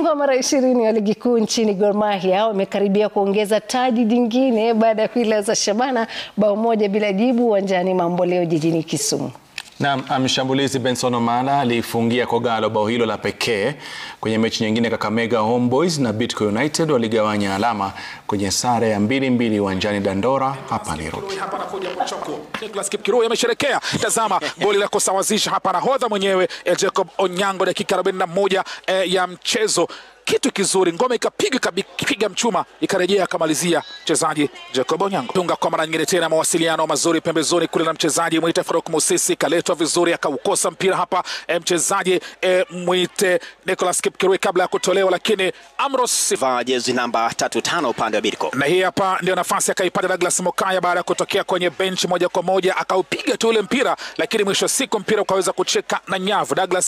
Kwa mara 20 wa ligi kuu nchini Gor Mahia wamekaribia kuongeza taji jingine baada ya kuilaza Shabana bao moja bila jibu uwanjani Mamboleo jijini Kisumu. Na mshambulizi Benson Omala alifungia Kogalo bao hilo la pekee. Kwenye mechi nyingine Kakamega Homeboys na Bidco United waligawanya alama kwenye sare ya 2-2 uwanjani Dandora hapa Nairobi. Hapa anakuja Muchoko. Nicholas Kipkirui amesherekea. Tazama goli la kusawazisha hapa nahodha mwenyewe Jacob Onyango dakika 41 ya mchezo. Kitu kizuri, ngome ikapiga mchuma ikarejea akamalizia mchezaji Jacob Onyango. Tunga kwa mara nyingine tena mawasiliano mazuri pembezoni kule na mchezaji Mwite Faruk Musisi kaletwa vizuri akaukosa mpira hapa mchezaji Mwite Nicholas Kipkirui kabla ya kutolewa, lakini Amros jezi namba 35 upande wa Bidco. Na hii hapa ndio nafasi akaipata Douglas Mokaya baada ya kutokea kwenye bench moja kwa moja akaupiga tu ule mpira, lakini mwisho siku mpira ukaweza kucheka na nyavu. Douglas